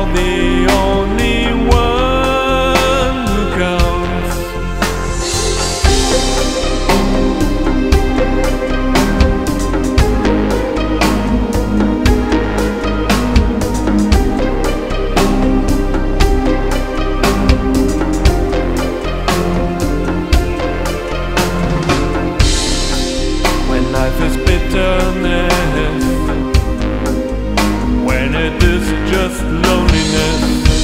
the only one who counts. When life is bitterness, when it is just loneliness,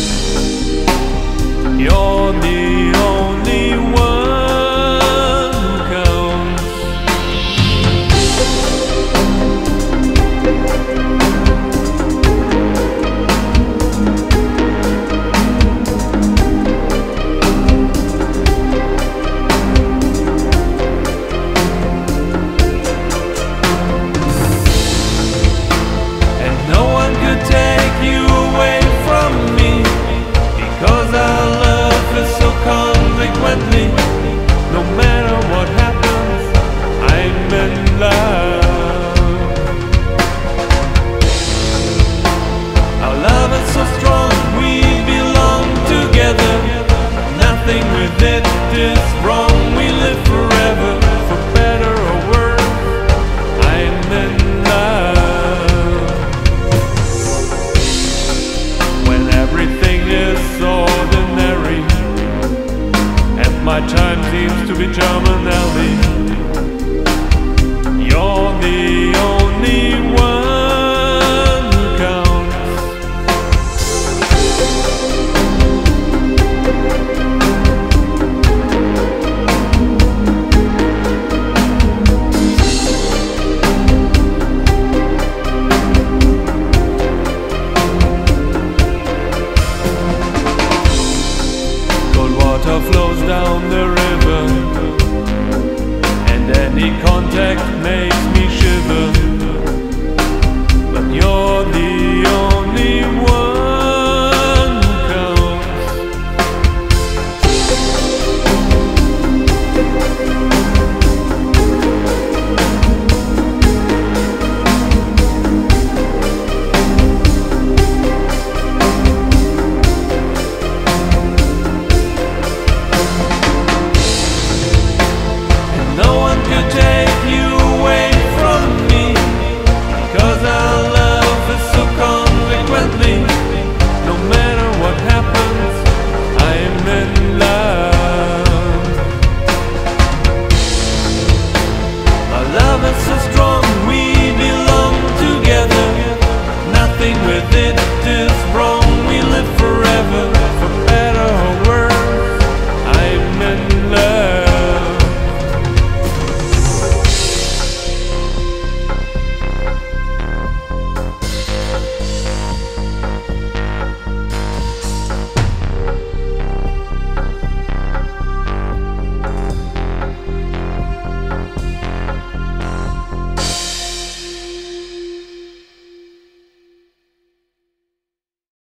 you're the only one who counts. And no one could take you away from me, because our love is so consequently. No matter what happens, I'm in love. Our love is so strong, we belong together. Nothing with it is wrong, we live forever, for better or worse. I'm in love. When everything is ordinary and my time seems to be terminally, you're the only one who counts. Cold water flows down the river, and any contact made